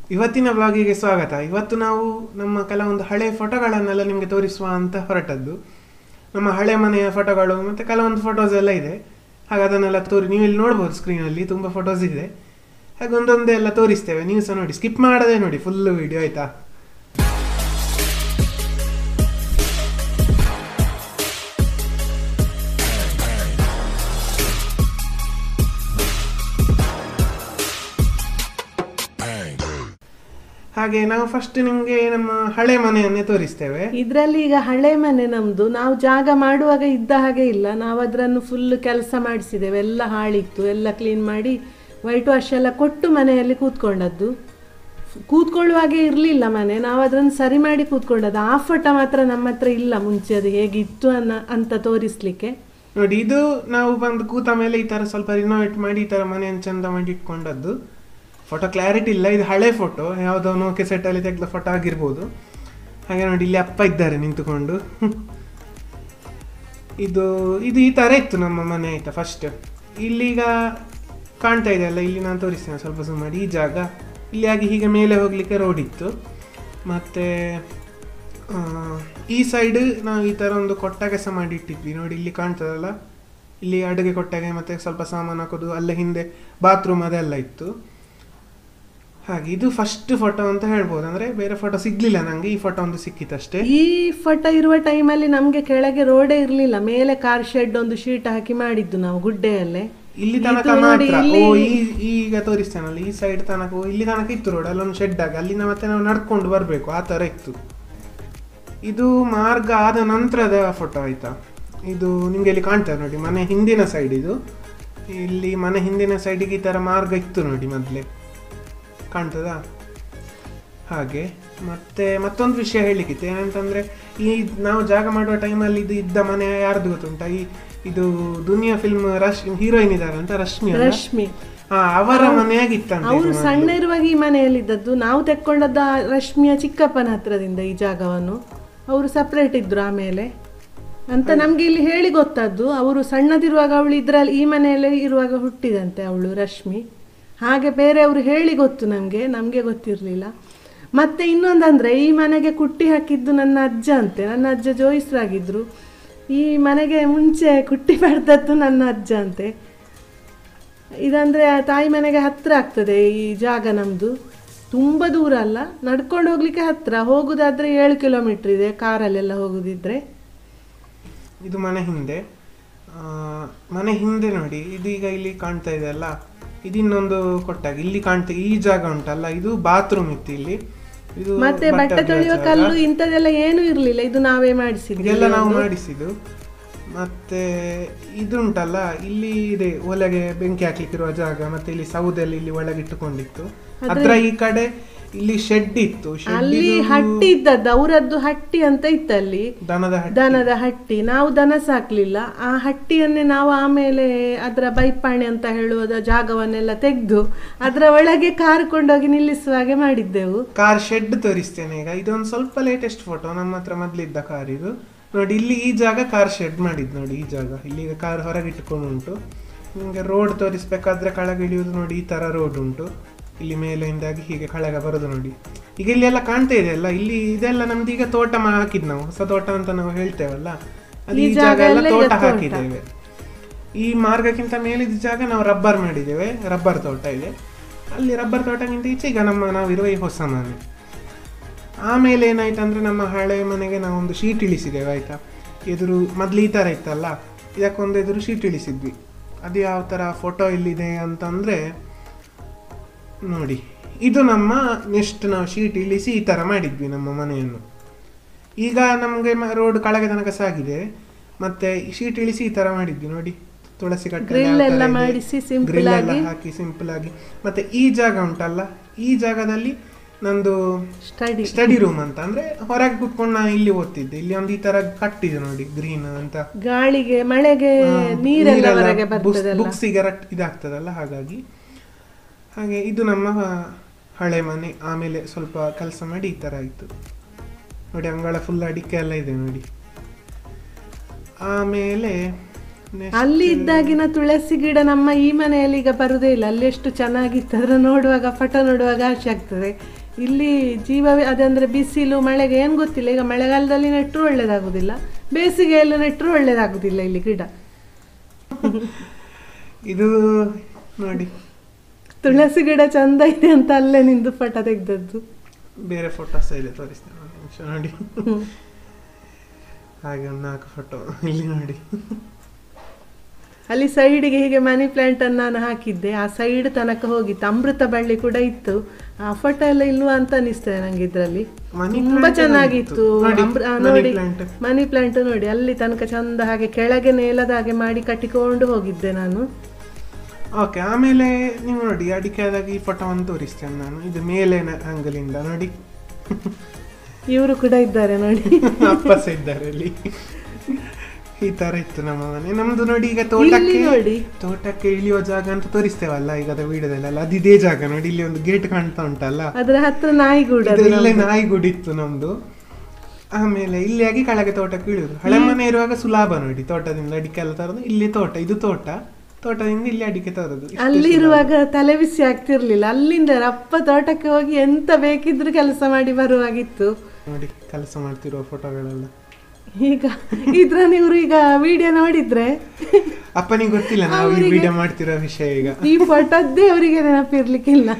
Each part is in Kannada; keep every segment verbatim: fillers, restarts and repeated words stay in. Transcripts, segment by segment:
ಇವತ್ತಿನ ಬ್ಲಾಗಿಗೆ ಸ್ವಾಗತ. ಇವತ್ತು ನಾವು ನಮ್ಮ ಕೆಲವೊಂದು ಹಳೆ ಫೋಟೋಗಳನ್ನೆಲ್ಲ ನಿಮಗೆ ತೋರಿಸುವ ಅಂತ ಹೊರಟದ್ದು. ನಮ್ಮ ಹಳೆ ಮನೆಯ ಫೋಟೋಗಳು ಮತ್ತು ಕೆಲವೊಂದು ಫೋಟೋಸ್ ಎಲ್ಲ ಇದೆ. ಹಾಗೆ ಅದನ್ನೆಲ್ಲ ತೋರಿ ನೀವು ಇಲ್ಲಿ ನೋಡ್ಬೋದು, ಸ್ಕ್ರೀನಲ್ಲಿ ತುಂಬ ಫೋಟೋಸ್ ಇದೆ. ಹಾಗೆ ಒಂದೊಂದೇ ಎಲ್ಲ ತೋರಿಸ್ತೇವೆ, ನೀವು ಸಹ ನೋಡಿ, ಸ್ಕಿಪ್ ಮಾಡದೆ ನೋಡಿ ಫುಲ್ಲು ವಿಡಿಯೋ, ಆಯಿತಾ? ಹಾಗೆ ನಾವು ಫಸ್ಟ್ ನಿಮ್ಗೆ ನಮ್ಮ ಹಳೆ ಮನೆಯನ್ನೇ ತೋರಿಸ್ತೇವೆ. ಇದರಲ್ಲಿ ಈಗ ಹಳೆ ಮನೆ ನಮ್ದು. ನಾವು ಜಾಗ ಮಾಡುವಾಗ ಇದ್ದ ಹಾಗೆ ಇಲ್ಲ, ನಾವು ಅದನ್ನು ಫುಲ್ ಕೆಲಸ ಮಾಡಿಸಿದ್ದೇವೆ. ಎಲ್ಲ ಹಾಳಿತ್ತು, ಎಲ್ಲ ಕ್ಲೀನ್ ಮಾಡಿ ವೈಟ್ ವಾಶ್ ಎಲ್ಲ ಕೊಟ್ಟು ಮನೆಯಲ್ಲಿ ಕೂತ್ಕೊಂಡದ್ದು. ಕೂತ್ಕೊಳ್ಳುವಾಗೆ ಇರಲಿಲ್ಲ ಮನೆ, ನಾವು ಅದನ್ನು ಸರಿ ಮಾಡಿ ಕೂತ್ಕೊಂಡದ್ದು. ಆ ಫೋಟೋ ಮಾತ್ರ ನಮ್ಮ ಹತ್ರ ಇಲ್ಲ, ಮುಂಚೆ ಅದು ಹೇಗಿತ್ತು ಅನ್ನ ಅಂತ ತೋರಿಸ್ಲಿಕ್ಕೆ. ನೋಡಿ, ಇದು ನಾವು ಬಂದು ಕೂತ ಮೇಲೆ ಈ ತರ ಸ್ವಲ್ಪ ರಿನೋವೇಟ್ ಮಾಡಿ ಈ ತರ ಮನೆಯನ್ನು ಚಂದ ಮಾಡಿ ಇಟ್ಕೊಂಡದ್ದು. ಫೋಟೋ ಕ್ಲಾರಿಟಿ ಇಲ್ಲ, ಇದು ಹಳೆ ಫೋಟೋ, ಯಾವುದೋ ನೋಕೆ ಸೆಟ್ಟಲ್ಲಿ ತೆಗೆದ ಫೋಟೋ ಆಗಿರ್ಬೋದು. ಹಾಗೆ ನೋಡಿ, ಇಲ್ಲಿ ಅಪ್ಪ ಇದ್ದಾರೆ ನಿಂತುಕೊಂಡು. ಇದು ಇದು ಈ ಥರ ಇತ್ತು ನಮ್ಮ ಮನೆ, ಆಯಿತಾ? ಫಸ್ಟ್ ಇಲ್ಲೀಗ ಕಾಣ್ತಾ ಇದೆ ಅಲ್ಲ, ಇಲ್ಲಿ ನಾನು ತೋರಿಸ್ತೇನೆ ಸ್ವಲ್ಪ zoom ಮಾಡಿ. ಈ ಜಾಗ ಇಲ್ಲಿ ಆಗಿ ಹೀಗೆ ಮೇಲೆ ಹೋಗಲಿಕ್ಕೆ ರೋಡ್ ಇತ್ತು. ಮತ್ತು ಈ ಸೈಡ್ ನಾವು ಈ ಥರ ಒಂದು ಕೊಟ್ಟಗೆ ಸಹ ಮಾಡಿ ಇಟ್ಟಿದ್ವಿ. ನೋಡಿ, ಇಲ್ಲಿ ಕಾಣ್ತದಲ್ಲ, ಇಲ್ಲಿ ಅಡುಗೆ ಕೊಟ್ಟಗೆ ಮತ್ತು ಸ್ವಲ್ಪ ಸಾಮಾನು ಹಾಕೋದು, ಅಲ್ಲೇ ಹಿಂದೆ ಬಾತ್ರೂಮ್ ಅದೆಲ್ಲ ಇತ್ತು. ಹಾಗೆ ಇದು ಫಸ್ಟ್ ಫೋಟೋ ಅಂತ ಹೇಳ್ಬೋದು. ಅಂದ್ರೆ ಬೇರೆ ಫೋಟೋ ಸಿಗ್ಲಿಲ್ಲ ನಂಗೆ, ಈ ಫೋಟೋ ಒಂದು ಸಿಕ್ಕಿತ್ತಷ್ಟೇ. ಈ ಫೋಟೋ ಇರುವ ಟೈಮಲ್ಲಿ ನಮ್ಗೆ ಕೆಳಗೆ ರೋಡೇ ಇರ್ಲಿಲ್ಲ, ಮೇಲೆ ಕಾರ್ ಶೆಡ್ ಒಂದು ಶೀಟ್ ಹಾಕಿ ಮಾಡಿದ್ದು ನಾವು ಗುಡ್ಡೆಯಲ್ಲೇ. ಇಲ್ಲಿ ತನಕ ಮಾತ್ರ. ಓ, ಈ ಈಗ ತೋರಿಸ್ತೇನಲ್ಲ, ಈ ಸೈಡ್ ತನಕ ಇಲ್ಲಿ ತನಕ ಇತ್ತು ರೋಡ್, ಅಲ್ಲೊಂದು ಶೆಡ್ ಆಗಿ ಅಲ್ಲಿಂದ ಮತ್ತೆ ನಾವು ನಡ್ಕೊಂಡು ಬರ್ಬೇಕು, ಆ ತರ ಇತ್ತು. ಇದು ಮಾರ್ಗ ಆದ ನಂತರದ ಫೋಟೋ, ಆಯ್ತಾ? ಇದು ನಿಮ್ಗೆ ಇಲ್ಲಿ ಕಾಣ್ತದೆ ನೋಡಿ, ಮನೆ ಹಿಂದಿನ ಸೈಡ್. ಇದು ಇಲ್ಲಿ ಮನೆ ಹಿಂದಿನ ಸೈಡಿಗೆ ಈ ತರ ಮಾರ್ಗ ಇತ್ತು ನೋಡಿ, ಮೊದಲೇ ಕಾಣ್ತದಾ? ಹಾಗೆ ಮತ್ತೆ ಮತ್ತೊಂದು ವಿಷಯ ಹೇಳಲಿಕ್ಕಿತ್ತು. ಏನಂತಂದ್ರೆ, ಈ ನಾವು ಜಾಗ ಮಾಡುವ ಟೈಮಲ್ಲಿ ಇದು ಇದ್ದ ಮನೆ ಯಾರ್ದು ಗೊತ್ತುಂಟಾ? ಈ ಇದು ದುನಿಯಾ ಫಿಲ್ಮ್ ರಶ್ಮಿ ಹೀರೋಯಿನ್ ಇದ್ದಾರೆ ಅಂತ, ರಶ್ಮಿ ರಶ್ಮಿ ಹಾ, ಅವರ ಮನೆಯಾಗಿತ್ತಂತ. ಅವರು ಸಣ್ಣ ಇರುವಾಗ ಈ ಮನೆಯಲ್ಲಿ ಇದ್ದದ್ದು. ನಾವು ತೆಕ್ಕೊಂಡದ್ದ ರಶ್ಮಿಯ ಚಿಕ್ಕಪ್ಪನ ಹತ್ರದಿಂದ ಈ ಜಾಗವನ್ನು. ಅವರು ಸಪ್ರೇಟ್ ಇದ್ರು ಆಮೇಲೆ ಅಂತ ನಮ್ಗೆ ಇಲ್ಲಿ ಹೇಳಿ ಗೊತ್ತದ್ದು. ಅವರು ಸಣ್ಣದಿರುವಾಗ ಅವಳು ಇದ್ರಲ್ಲಿ ಈ ಮನೆಯಲ್ಲೇ ಇರುವಾಗ ಹುಟ್ಟಿದಂತೆ ಅವಳು ರಶ್ಮಿ. ಹಾಗೆ ಬೇರೆಯವರು ಹೇಳಿ ಗೊತ್ತು ನಮಗೆ, ನಮಗೆ ಗೊತ್ತಿರಲಿಲ್ಲ. ಮತ್ತು ಇನ್ನೊಂದಂದರೆ, ಈ ಮನೆಗೆ ಕುಟ್ಟಿ ಹಾಕಿದ್ದು ನನ್ನ ಅಜ್ಜ ಅಂತೆ. ನನ್ನ ಅಜ್ಜ ಜೋಯಿಸ್ರಾಗಿದ್ದರು. ಈ ಮನೆಗೆ ಮುಂಚೆ ಕುಟ್ಟಿ ಬಡ್ದದ್ದು ನನ್ನ ಅಜ್ಜ ಅಂತೆ. ಇದಂದರೆ ತಾಯಿ ಮನೆಗೆ ಹತ್ತಿರ ಆಗ್ತದೆ ಈ ಜಾಗ ನಮ್ಮದು. ತುಂಬ ದೂರ ಅಲ್ಲ, ನಡ್ಕೊಂಡು ಹೋಗ್ಲಿಕ್ಕೆ ಹತ್ತಿರ. ಹೋಗೋದಾದರೆ ಏಳು ಕಿಲೋಮೀಟ್ರ್ ಇದೆ ಕಾರಲ್ಲೆಲ್ಲ ಹೋಗೋದಿದ್ರೆ. ಇದು ಮನೆ ಹಿಂದೆ. ಮನೆ ಹಿಂದೆ ನೋಡಿ, ಇದೀಗ ಇಲ್ಲಿ ಕಾಣ್ತಾ ಇದೆ ಅಲ್ಲ, ಇದು ಇನ್ನೊಂದು ಕೊಟ್ಟಾಗ ಇಲ್ಲಿ ಕಾಣ್ತಾ ಈ ಜಾಗ ಉಂಟಲ್ಲ, ಇದು ಬಾತ್ರೂಮ್ ಇತ್ತು ಇಲ್ಲಿ. ಇದು ಮತ್ತೆ ಬಟ್ಟೆ ತೊಳೆಯುವ ಕಲ್ಲು ಇಂಥದ್ದೆಲ್ಲ ಏನೂ ಇರಲಿಲ್ಲ, ಇದು ನಾವೇ ಮಾಡಿಸಿದ್ವಿ, ಇದೆಲ್ಲ ನಾವು ಮಾಡಿಸಿದ್ದು. ಮತ್ತೆ ಇದು ಉಂಟಲ್ಲ, ಇಲ್ಲಿ ಇದೆ ಒಲೆಗೆ ಬೆಂಕಿ ಹಾಕ್ಲಿಕ್ಕಿರುವ ಜಾಗ. ಮತ್ತೆ ಇಲ್ಲಿ ಸೌದೆಲ್ಲಿ ಇಲ್ಲಿ ಒಳಗಿಟ್ಟುಕೊಂಡಿತ್ತು. ಅದ್ರ ಈ ಕಡೆ ಇಲ್ಲಿ ಶೆಡ್ ಇತ್ತು. ಅಲ್ಲಿ ಹಟ್ಟಿ ಇದ್ದದ್ದು, ಅವರದ್ದು ಹಟ್ಟಿ ಅಂತ ಇತ್ತು ಅಲ್ಲಿ, ದನದ ದನದ ಹಟ್ಟಿ. ನಾವು ದನ ಸಾಕ್ಲಿಲ್ಲ, ಆ ಹಟ್ಟಿಯನ್ನೇ ನಾವು ಆಮೇಲೆ ಅದರ ಬೈಪಾಣಿ ಅಂತ ಹೇಳುವ ಜಾಗವನ್ನೆಲ್ಲ ತೆಗೆದು ಅದರ ಒಳಗೆ ಕಾರ್ ಕೊಂಡೋಗಿ ನಿಲ್ಲಿಸುವಾಗೆ ಮಾಡಿದ್ದೆವು. ಕಾರ್ ಶೆಡ್ ತೋರಿಸ್ತೇನೆ ಈಗ. ಇದೊಂದು ಸ್ವಲ್ಪ ಲೇಟೆಸ್ಟ್ ಫೋಟೋ, ನಮ್ಮ ಹತ್ರ ಮೊದ್ಲಿದ್ದ ಕಾರ್ ಇದು. ನೋಡಿ, ಇಲ್ಲಿ ಈ ಜಾಗ ಕಾರ್ ಶೆಡ್ ಮಾಡಿದ್ದು ನೋಡಿ, ಈ ಜಾಗ. ಇಲ್ಲಿ ಈಗ ಕಾರ್ ಹೊರಗಿಟ್ಟುಕೊಂಡು ಉಂಟು. ನಿಮಗೆ ರೋಡ್ ತೋರಿಸ್ಬೇಕಾದ್ರೆ ಕೆಳಗೆ ಇಳಿಯುವುದು ನೋಡಿ, ಈ ತರ ರೋಡ್ ಉಂಟು. ಇಲ್ಲಿ ಮೇಲಿಂದಾಗಿ ಹೀಗೆ ಕೆಳಗೆ ಬರೋದು ನೋಡಿ. ಈಗ ಇಲ್ಲಿ ಎಲ್ಲ ಕಾಣ್ತಾ ಇದೆ ಅಲ್ಲ, ಇಲ್ಲಿ ಇದೆಲ್ಲ ನಮ್ದು ಈಗ ತೋಟ ಹಾಕಿದ್ ನಾವು, ಹೊಸ ತೋಟ ಅಂತ ನಾವು ಹೇಳ್ತೇವಲ್ಲ, ಅಲ್ಲಿ ಈ ಜಾಗ ಎಲ್ಲ ತೋಟ ಹಾಕಿದ್ದೇವೆ. ಈ ಮಾರ್ಗಕ್ಕಿಂತ ಮೇಲಿದ್ದ ಜಾಗ ನಾವು ರಬ್ಬರ್ ಮಾಡಿದ್ದೇವೆ, ರಬ್ಬರ್ ತೋಟ ಇದೆ ಅಲ್ಲಿ. ರಬ್ಬರ್ ತೋಟಕ್ಕಿಂತ ಈಚೆ ಈಗ ನಮ್ಮ ನಾವಿರುವ ಈ ಹೊಸ ಮನೆ. ಆಮೇಲೆ ಏನಾಯ್ತು ಅಂದರೆ, ನಮ್ಮ ಹಳೆ ಮನೆಗೆ ನಾವೊಂದು ಶೀಟ್ ಇಳಿಸಿದ್ದೇವೆ, ಆಯಿತಾ? ಎದುರು ಮೊದಲು ಈ ಥರ ಇತ್ತಲ್ಲ, ಇದಕ್ಕೊಂದು ಎದುರು ಶೀಟ್ ಇಳಿಸಿದ್ವಿ. ಅದು ಯಾವ ಥರ ಫೋಟೋ ಇಲ್ಲಿದೆ ಅಂತಂದರೆ ನೋಡಿ, ಇದು ನಮ್ಮ ನೆಕ್ಸ್ಟ್ ನಾವು ಶೀಟ್ ಇಳಿಸಿ ಈ ಥರ ಮಾಡಿದ್ವಿ ನಮ್ಮ ಮನೆಯನ್ನು. ಈಗ ನಮಗೆ ರೋಡ್ ಕೆಳಗೆ ತನಕ ಸಾಗಿದೆ, ಮತ್ತೆ ಶೀಟ್ ಇಳಿಸಿ ಈ ಥರ ಮಾಡಿದ್ವಿ ನೋಡಿ. ತುಳಸಿ ಕಟ್ಟೆ ಎಲ್ಲ ಮಾಡಿಸಿ ಗ್ರಿಲ್ ಎಲ್ಲ ಹಾಕಿ ಸಿಂಪಲ್ ಆಗಿ. ಮತ್ತೆ ಈ ಜಾಗ ಉಂಟಲ್ಲ, ಈ ಜಾಗದಲ್ಲಿ ನಂದು ಸ್ಟಡಿ ಸ್ಟಡಿ ರೂಮ್ ಅಂತ, ಅಂದ್ರೆ ಹೊರಗೆ ಕುತ್ಕೊಂಡು ನಾನು ಇಲ್ಲಿ ಓದ್ತಿದ್ದೆ. ಇಲ್ಲಿ ಒಂದು ಈ ತರ ಕಟ್ಟಿದೆ ನೋಡಿ, ಗ್ರೀನ್ ಅಂತ, ಗಾಳಿಗೆ ಮಳೆಗೆ ನೀರೆಲ್ಲ ಹೊರಗೆ ಬರ್ತದಲ್ಲ, ಬುಕ್ಸಿಗೆ ಇದಾಗ್ತದಲ್ಲ, ಹಾಗಾಗಿ. ಹಾಗೆ ಇದು ನಮ್ಮ ಹಳೆ ಮನೆ. ಆಮೇಲೆ ಸ್ವಲ್ಪ ಕೆಲಸ ಮಾಡಿ ಈ ತರ ಆಯ್ತು ನೋಡಿ, ಅಂಗಳ ಫುಲ್ ಅಡಿಕೆ ಎಲ್ಲ ಇದೆ ನೋಡಿ. ಆಮೇಲೆ ಅಲ್ಲಿ ಇದ್ದಾಗಿನ ತುಳಸಿ ಗಿಡ ನಮ್ಮ ಈ ಮನೆಯಲ್ಲಿ ಈಗ ಬರುದೇ ಇಲ್ಲ. ಅಲ್ಲಿ ಎಷ್ಟು ಚೆನ್ನಾಗಿತ್ತು, ಅದರ ನೋಡುವಾಗ ಫೋಟೋ ನೋಡುವಾಗ ಆಸೆ ಆಗ್ತದೆ. ಇಲ್ಲಿ ಜೀವವೇ ಅದಂದ್ರೆ ಬಿಸಿಲು ಮಳೆಗೆ ಏನು ಗೊತ್ತಿಲ್ಲ. ಈಗ ಮಳೆಗಾಲದಲ್ಲಿ ನೆಟ್ಟರು ಒಳ್ಳೇದಾಗುದಿಲ್ಲ, ಬೇಸಿಗೆಯಲ್ಲೂ ನೆಟ್ಟರು ಒಳ್ಳೇದಾಗುದಿಲ್ಲ ಇಲ್ಲಿ ಗಿಡ. ಇದು ನೋಡಿ ತುಳಸಿ ಗಿಡ ಚಂದ ಇದೆ ಅಂತ ಅಲ್ಲೇ ನಿಂದು ಫೋಟೋ ತೆಗ್ದದ್ದು. ಬೇರೆ ಫೋಟೋಸ್ ಇದೆ ತೋರಿಸ್ತೇನೆ ಒಂದು ನಿಮಿಷ ನೋಡಿ. ಹಾಗೆ ಒಂದು ನಾಲ್ಕು ಫೋಟೋ ಇಲ್ಲಿ ನೋಡಿ. ಅಲ್ಲಿ ಸೈಡಿಗೆ ಹೀಗೆ ಮನಿ ಪ್ಲಾಂಟ್ ಅನ್ನು ನಾನು ಹಾಕಿದ್ದೆ, ಆ ಸೈಡ್ ತನಕ ಹೋಗಿತ್ತು. ಅಮೃತ ಬಳ್ಳಿ ಕೂಡ ಇತ್ತು. ಆ ಫೋಟೋ ಎಲ್ಲ ಇಲ್ವಾ ಅಂತ ಅನಿಸ್ತದೆ ನಂಗೆ ಇದ್ರಲ್ಲಿ. ತುಂಬಾ ಚೆನ್ನಾಗಿತ್ತು. ನೋಡಿ ಮನಿ ಪ್ಲಾಂಟ್ ನೋಡಿ ಅಲ್ಲಿ ತನಕ ಚಂದ ಹಾಗೆ ಕೆಳಗೆ ನೇಲದ ಹಾಗೆ ಮಾಡಿ ಕಟ್ಟಿಕೊಂಡು ಹೋಗಿದ್ದೆ ನಾನು. ಓಕೆ, ಆಮೇಲೆ ನೀವು ನೋಡಿ ಅಡಿಕೆ ಆದಾಗ ಈ ಫೋಟೋವನ್ನು ತೋರಿಸ್ತೇನೆ ನಾನು. ಇದು ಮೇಲೆ ಅಂಗಲಿಂದ ನೋಡಿ. ಇವರು ಕೂಡ ಇದ್ದಾರೆ ನೋಡಿ, ಅಪ್ಪಸ ಇದ್ದಾರೆ ಇಲ್ಲಿ. ಈ ತರ ಇತ್ತು ನಮ್ಮ ಮನೆ. ನಮ್ದು ನೋಡಿ ಈಗ ತೋಟಕ್ಕೆ ನೋಡಿ ತೋಟಕ್ಕೆ ಇಳಿಯುವ ಜಾಗ ಅಂತ ತೋರಿಸ್ತೇವಲ್ಲ ಈಗ ವಿಡಿಯೋದಲ್ಲೆಲ್ಲ, ಅದು ಇದೇ ಜಾಗ ನೋಡಿ. ಇಲ್ಲಿ ಒಂದು ಗೇಟ್ ಕಾಣ್ತಾ ಉಂಟಲ್ಲ, ಅದರ ಹತ್ರ ನಾಯಿಗೂಡ, ಇಲ್ಲೇ ನಾಯಿಗೂಡು ಇತ್ತು ನಮ್ದು. ಆಮೇಲೆ ಇಲ್ಲಿ ಆಗಿ ಕೆಳಗೆ ತೋಟಕ್ಕೆ ಇಳಿಯುದು. ಹಳೆ ಮನೆ ಇರುವಾಗ ಸುಲಭ ನೋಡಿ, ತೋಟದಿಂದ ಅಡಿಕೆ ಎಲ್ಲ ತರೋದು. ಇಲ್ಲಿ ತೋಟ, ಇದು ತೋಟ, ತೋಟದಿಂದ ಇಲ್ಲಿ ಅಡಿಕೆ ತರೋದು. ಅಲ್ಲಿ ಇರುವಾಗ ತಲೆ ಬಿಸಿ ಆಗ್ತಿರ್ಲಿಲ್ಲ. ಅಲ್ಲಿಂದ ಅಪ್ಪ ತೋಟಕ್ಕೆ ಹೋಗಿ ಎಂತ ಬೇಕಿದ್ರು ಕೆಲಸ ಮಾಡಿ ಬರುವಾಗಿತ್ತು ನೋಡಿ. ಕೆಲಸ ಮಾಡ್ತಿರುವ ಫೋಟೋಗಳೆಲ್ಲ ಈಗ ಇದ್ರಲ್ಲಿ ಇವರು ಈಗ ವಿಡಿಯೋ ನೋಡಿದ್ರೆ ಅಪ್ಪನಿಗೆ ಗೊತ್ತಿಲ್ಲ ನಾವು ಈ ವಿಡಿಯೋ ಮಾಡ್ತಿರೋ ವಿಷಯ. ಈಗ ಈ ಫೋಟೋದ್ದೇ ಅವರಿಗೆ ನೆನಪಿರ್ಲಿಕ್ಕಿಲ್ಲ.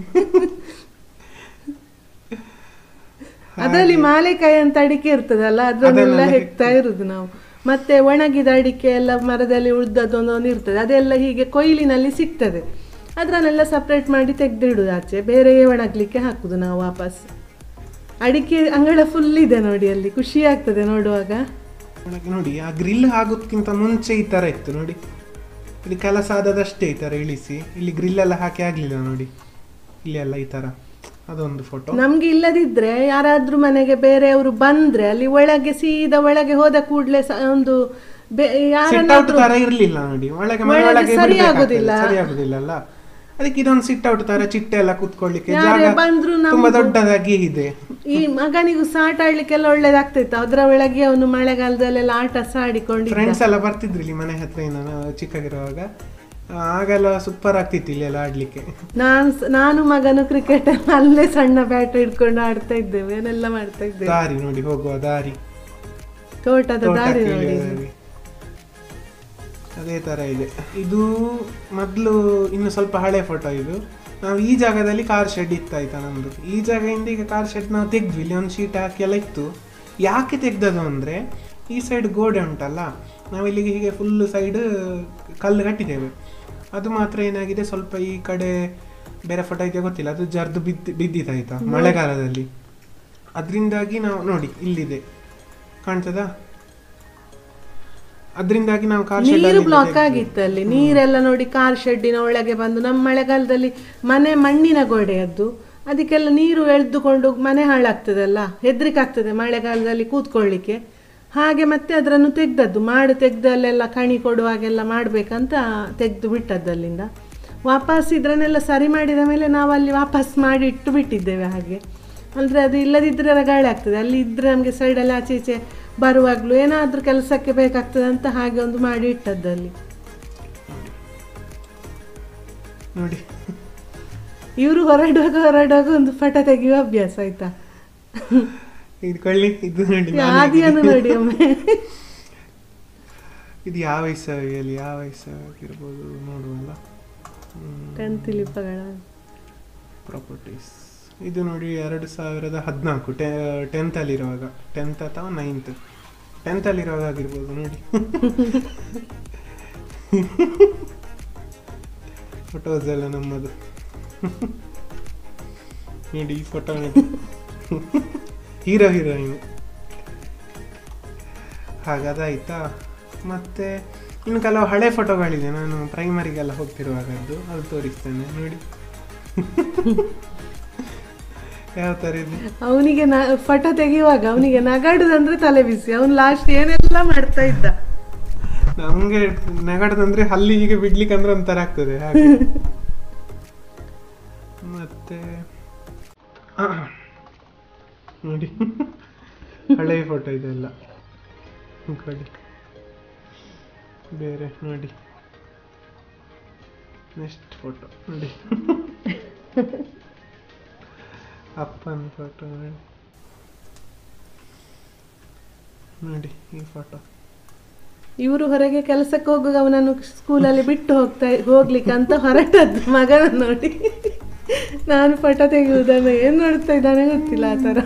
ಅದರಲ್ಲಿ ಮಾಲೆಕಾಯಿ ಅಂತ ಅಡಿಕೆ ಇರ್ತದಲ್ಲ, ಅದನ್ನೆಲ್ಲ ಹೆಕ್ತಾ ಇರುದು ನಾವು. ಮತ್ತೆ ಒಣಗಿದ ಅಡಿಕೆ ಎಲ್ಲ ಮರದಲ್ಲಿ ಉಳ್ದದ್ದು ಒಂದೊಂದು ಇರ್ತದೆ, ಅದೆಲ್ಲ ಹೀಗೆ ಕೊಯ್ಲಿನಲ್ಲಿ ಸಿಗ್ತದೆ. ಅದನ್ನೆಲ್ಲ ಸಪ್ರೇಟ್ ಮಾಡಿ ತೆಗೆದಿಡುದು ಆಚೆ, ಬೇರೆ ಒಣಗ್ಲಿಕ್ಕೆ ಹಾಕುದು ನಾವು ವಾಪಸ್. ಅಡಿಕೆ ಅಂಗಳ ಫುಲ್ ಇದೆ ನೋಡಿ, ಅಲ್ಲಿ ಖುಷಿ ಆಗ್ತದೆ ನೋಡುವಾಗ. ನೋಡಿ ಆ ಗ್ರಿಲ್ ಆಗೋದಕ್ಕಿಂತ ಮುಂಚೆ ಈ ತರ ಇತ್ತು ನೋಡಿ. ಇಲ್ಲಿ ಕೆಲಸ ಆದದಷ್ಟೇ ಈ ತರ ಇಳಿಸಿ, ಇಲ್ಲಿ ಗ್ರಿಲ್ ಎಲ್ಲ ಹಾಕಿ ಆಗ್ಲಿಲ್ಲ ನೋಡಿ. ಇಲ್ಲಿ ಎಲ್ಲ ಈ ತರ ಅದೊಂದು ಫೋಟೋ. ನಮ್ಗೆ ಇಲ್ಲದಿದ್ರೆ ಯಾರಾದ್ರೂ ಮನೆಗೆ ಬೇರೆಯವರು ಬಂದ್ರೆ ಅಲ್ಲಿ ಒಳಗೆ ಸೀದಾ ಒಳಗೆ ಹೋದ ಕೂಡ್ಲೆ ಒಂದು ತರ ಇರ್ಲಿಲ್ಲ ನೋಡಿ. ಒಳಗೆ ಮನೆ ಒಳಗೆ ಸರಿ ಆಗುದಿಲ್ಲ ಅಲ್ಲ, ಅದಕ್ಕೆ ಇದೊಂದು ಸಿಟ್ ಔಟ್ ತರ ಚಿಟ್ಟೆ ಎಲ್ಲ ಕೂತ್ಕೊಳ್ಳಿಕ್ಕೆ ಜಾಗ ತುಂಬಾ ದೊಡ್ಡದಾಗಿ ಇದೆ. ಈ ಮಗನಿಗೂ ಸಾಟ ಆಡ್ಲಿಕ್ಕೆಲ್ಲ ಒಳ್ಳೇದಾಗ್ತಿತ್ತು. ಅದ್ರ ಒಳಗೆ ಅವನು ಮಳೆಗಾಲದಲ್ಲೆಲ್ಲ ಆಟ ಸಾಡಿಕೊಂಡು ಫ್ರೆಂಡ್ಸ್ ಎಲ್ಲ ಬರ್ತಿದ್ರು ಇಲ್ಲಿ ಮನೆ ಹತ್ರ ಚಿಕ್ಕಗಿರುವಾಗ. ಆಗೆಲ್ಲ ಸೂಪರ್ ಆಗ್ತಿತ್ತು ಇಲ್ಲಿ ಎಲ್ಲ ಆಡ್ಲಿಕ್ಕೆ. ನಾನ್ ನಾನು ಮಗನು ಕ್ರಿಕೆಟ್ ಅಲ್ಲೇ ಸಣ್ಣ ಬ್ಯಾಟ್ ಹಿಡ್ಕೊಂಡು ಆಡ್ತಾ ಇದ್ದೇವೆ, ಏನೆಲ್ಲ ಮಾಡ್ತಾ ಇದ್ದೇವೆ. ದಾರಿ ನೋಡಿ, ಹೋಗುವ ದಾರಿ, ತೋಟದ ದಾರಿ ನೋಡಿ, ಅದೇ ತರ ಇದೆ. ಇದು ಮೊದ್ಲು ಇನ್ನು ಸ್ವಲ್ಪ ಹಳೆ ಫೋಟೋ ಇದು. ನಾವು ಈ ಜಾಗದಲ್ಲಿ ಕಾರ್ ಶೆಡ್ ಇತ್ತಾಯ್ತಾ ನಮ್ದು. ಈ ಜಾಗದಿಂದ ಈಗ ಕಾರ್ ಶೆಡ್ ನಾವು ತೆಗ್ದ್ವಿ. ಇಲ್ಲಿ ಒಂದು ಶೀಟ್ ಹಾಕಿ ಎಲ್ಲ ಇತ್ತು. ಯಾಕೆ ತೆಗ್ದದು ಅಂದ್ರೆ ಈ ಸೈಡ್ ಗೋಡೆ ಉಂಟಲ್ಲ, ನಾವು ಇಲ್ಲಿಗೆ ಹೀಗೆ ಫುಲ್ ಸೈಡ್ ಕಲ್ಲು ಕಟ್ಟಿದ್ದೇವೆ. ಅದು ಮಾತ್ರ ಏನಾಗಿದೆ, ಸ್ವಲ್ಪ ಈ ಕಡೆ ಬೇರೆ ಫೋಟೋ ಇದೆಯಾ ಗೊತ್ತಿಲ್ಲ, ಅದು ಜರ್ದು ಬಿದ್ದು ಬಿದ್ದಿತ್ತಾಯ್ತಾ ಮಳೆಗಾಲದಲ್ಲಿ. ಅದರಿಂದಾಗಿ ನಾವು ನೋಡಿ ಇಲ್ಲಿದೆ ಕಾಣ್ತದಾ, ಅದರಿಂದಾಗಿ ನಾವು ಕಾರ್ ಶೆಡ್ ನೀರು ಬ್ಲಾಕ್ ಆಗಿತ್ತು ಅಲ್ಲಿ. ನೀರೆಲ್ಲ ನೋಡಿ ಕಾರ್ ಶೆಡ್ಡಿನ ಒಳಗೆ ಬಂದು, ನಮ್ಮ ಮಳೆಗಾಲದಲ್ಲಿ ಮನೆ ಮಣ್ಣಿನ ಗೋಡೆಯದ್ದು, ಅದಕ್ಕೆಲ್ಲ ನೀರು ಎಳೆದುಕೊಂಡು ಮನೆ ಹಾಳಾಗ್ತದಲ್ಲ, ಹೆದರಿಕೆ ಆಗ್ತದೆ ಮಳೆಗಾಲದಲ್ಲಿ ಕೂತ್ಕೊಳ್ಳಿಕ್ಕೆ. ಹಾಗೆ ಮತ್ತೆ ಅದನ್ನು ತೆಗ್ದದ್ದು, ಮಾಡಿ ತೆಗ್ದಲ್ಲೆಲ್ಲ ಕಣಿ ಕೊಡುವಾಗೆಲ್ಲ ಮಾಡಬೇಕಂತ ತೆಗೆದು ಬಿಟ್ಟದ್ದಲ್ಲಿಂದ. ವಾಪಸ್ ಇದನ್ನೆಲ್ಲ ಸರಿ ಮಾಡಿದ ಮೇಲೆ ನಾವು ಅಲ್ಲಿ ವಾಪಸ್ ಮಾಡಿ ಇಟ್ಟು ಬಿಟ್ಟಿದ್ದೇವೆ. ಹಾಗೆ ಅಂದರೆ ಅದು ಇಲ್ಲದಿದ್ದರೆ ರಗಾಳೆ ಆಗ್ತದೆ. ಅಲ್ಲಿ ಇದ್ದರೆ ನಮಗೆ ಸೈಡಲ್ಲಿ ಆಚೆ ಈಚೆ ಬರುವಾಗಲೂ ಏನಾದರೂ ಕೆಲಸಕ್ಕೆ ಬೇಕಾಗ್ತದೆ ಅಂತ ಹಾಗೆ ಒಂದು ಮಾಡಿ ಇಟ್ಟದ್ದಲ್ಲಿ ನೋಡಿ. ಇವರು ಹೊರಡುವಾಗ ಹೊರಡುವಾಗ ಒಂದು ಫೋಟೋ ತೆಗೆಯುವ ಅಭ್ಯಾಸ ಆಯ್ತಾ. ಇದು ನೋಡಿ ಆದಿಯನ್ನು ನೋಡಿ ಒಮ್ಮೆ. ಇದು ಯಾವ ವಯಸ್ಸಾಗಿರಲಿ, ಯಾವ ವಯಸ್ಸಾಗಿರ್ಬೋದು ನೋಡುವಲ್ಲ. ಟೆಂತ್ ಲಿಪಗಳ ಪ್ರಾಪರ್ಟೀಸ್ ಇದು ನೋಡಿ ಎರಡು ಸಾವಿರದ ಹದಿನಾಲ್ಕು ಟೆ ಟೆಂತಲ್ಲಿರುವಾಗ, ಟೆಂತ್ ಅಥವಾ ನೈನ್ತ್ ಟೆಂತಲ್ಲಿರುವಾಗ ಆಗಿರ್ಬೋದು ನೋಡಿ. ಫೋಟೋಸ್ ಎಲ್ಲ ನಮ್ಮದು ನೋಡಿ. ಈ ಫೋಟೋ ಹೀರೋ ಹೀರೋಯಿನ್ ಹಾಗಾದಾಯ್ತಾ. ಮತ್ತೆ ಇನ್ನು ಕೆಲವು ಹಳೆ ಫೋಟೋಗಳಿದೆ, ನಾನು ಪ್ರೈಮರಿಗೆಲ್ಲ ಹೋಗ್ತಿರುವಾಗದ್ದು, ಅದು ತೋರಿಸ್ತೇನೆ ನೋಡಿ. ಯಾವ ತರ ಇದೆ. ಅವನಿಗೆ ಫೋಟೋ ತೆಗೆಯುವಾಗ ಅವನಿಗೆ ನಗಾಡುದಂದ್ರೆ ತಲೆ ಬಿಸಿ. ಅವನು ಲಾಸ್ಟ್ ಏನೆಲ್ಲ ಮಾಡ್ತಾ ಇದ್ದ. ನಮ್ಗೆ ನಗಾಡುದಂದ್ರೆ ಹಲ್ಲಿ ಹೀಗೆ ಬಿಡ್ಲಿಕ್ಕೆ ಅಂದ್ರೆ ಒಂಥರ ಆಗ್ತದೆ ಹಾಗೆ. ಮತ್ತೆ ನೋಡಿ ಹಳೆ ಫೋಟೋ ಇದೆಲ್ಲ ನೋಡಿ. ಬೇರೆ ನೋಡಿ ನೆಕ್ಸ್ಟ್ ಫೋಟೋ ನೋಡಿ. ಅಪ್ಪನ ಫೋಟೋ ನೋಡಿ ನೋಡಿ ಈ ಫೋಟೋ. ಇವರು ಹೊರಗೆ ಕೆಲಸಕ್ಕೆ ಹೋಗುವಾಗ ಅವನನ್ನು ಸ್ಕೂಲಲ್ಲಿ ಬಿಟ್ಟು ಹೋಗ್ತಾ ಹೋಗ್ಲಿಕ್ಕೆ ಅಂತ ಹೊರಟದ್ದು ಮಗನ ನೋಡಿ ನಾನು ಫೋಟೋ ತೆಗೆಯುವುದನ್ನು ಏನ್ ನೋಡ್ತಾ ಇದ್ದಾನೆ ಗೊತ್ತಿಲ್ಲ ಆ ಥರ.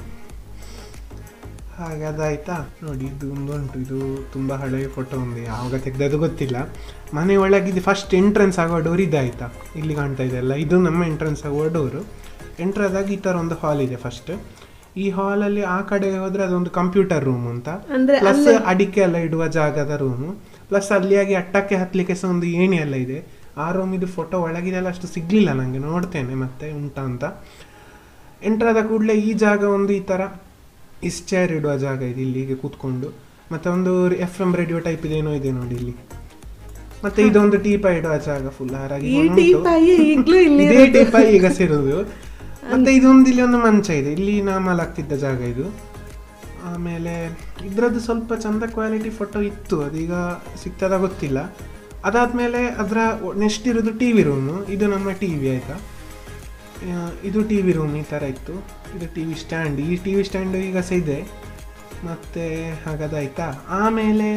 ಹಾಗೆ ಅದಾಯ್ತಾ ನೋಡಿ. ಇದು ಒಂದುಂಟು, ಇದು ತುಂಬ ಹಳೆಯ ಫೋಟೋ ಒಂದು, ಯಾವಾಗ ತೆಗ್ದದ್ದು ಗೊತ್ತಿಲ್ಲ. ಮನೆ ಒಳಗಿದ್ದು ಫಸ್ಟ್ ಎಂಟ್ರೆನ್ಸ್ ಆಗುವ ಡೋರ್ ಇದಾಯ್ತಾ, ಇಲ್ಲಿ ಕಾಣ್ತಾ ಇದೆ ಅಲ್ಲ, ಇದು ನಮ್ಮ ಎಂಟ್ರೆನ್ಸ್ ಆಗುವ ಡೋರು. ಎಂಟ್ರ್ ಆದಾಗ ಈ ಥರ ಒಂದು ಹಾಲ್ ಇದೆ ಫಸ್ಟ್. ಈ ಹಾಲಲ್ಲಿ ಆ ಕಡೆ ಹೋದ್ರೆ ಅದೊಂದು ಕಂಪ್ಯೂಟರ್ ರೂಮ್ ಅಂತ, ಪ್ಲಸ್ ಅಡಿಕೆ ಎಲ್ಲ ಇಡುವ ಜಾಗದ ರೂಮು, ಪ್ಲಸ್ ಅಲ್ಲಿಯಾಗಿ ಅಟ್ಟಕ್ಕೆ ಹತ್ತಲಿಕ್ಕೆ ಸಹ ಒಂದು ಏಣಿ ಎಲ್ಲ ಇದೆ. ಆ ರೂಮ್ ಇದು ಫೋಟೋ ಒಳಗಿದೆಲ್ಲ ಅಷ್ಟು ಸಿಗ್ಲಿಲ್ಲ ನನಗೆ, ನೋಡ್ತೇನೆ ಮತ್ತೆ ಉಂಟಾ ಅಂತ. ಎಂಟ್ರ್ ಆದ ಕೂಡಲೇ ಈ ಜಾಗ ಒಂದು ಈ ಥರ ಇಸ್ ಚೇರ್ ಇಡುವ ಜಾಗ ಇದೆ, ಇಲ್ಲಿ ಹೀಗೆ ಕೂತ್ಕೊಂಡು. ಮತ್ತೆ ಒಂದು ಎಫ್ ಎಂ ರೇಡಿಯೋ ಟೈಪ್ ಇದೇನೋ ಇದೆ ನೋಡಿ ಇಲ್ಲಿ. ಮತ್ತೆ ಇದೊಂದು ಟೀಪೈ ಇಡುವ ಜಾಗ ಫುಲ್ ಹಾರಾಗಿ ಇದೇ ಟೀಪೈ ಈಗ ಸೇರುದು. ಮತ್ತೆ ಇದೊಂದು ಇಲ್ಲಿ ಒಂದು ಮಂಚ ಇದೆ, ಇಲ್ಲಿ ನಾ ಮಲಗ್ತಿದ್ದ ಜಾಗ ಇದು. ಆಮೇಲೆ ಇದ್ರದ್ದು ಸ್ವಲ್ಪ ಚಂದ ಕ್ವಾಲಿಟಿ ಫೋಟೋ ಇತ್ತು, ಅದೀಗ ಸಿಗ್ತದ ಗೊತ್ತಿಲ್ಲ. ಅದಾದ್ಮೇಲೆ ಅದರ ನೆಕ್ಸ್ಟ್ ಇರೋದು ಟಿ ವಿ ರೂಮು. ಇದು ನಮ್ಮ ಟಿ ವಿ ಆಯಿತಾ, ಇದು ಟಿ ವಿ ರೂಮ್ ಈ ಥರ ಇತ್ತು. ಇದು ಟಿ ವಿ ಸ್ಟ್ಯಾಂಡ್, ಈ ಟಿ ವಿ ಸ್ಟ್ಯಾಂಡು ಈಗ ಸಹ ಇದೆ. ಮತ್ತು ಹಾಗದಾಯ್ತಾ. ಆಮೇಲೆ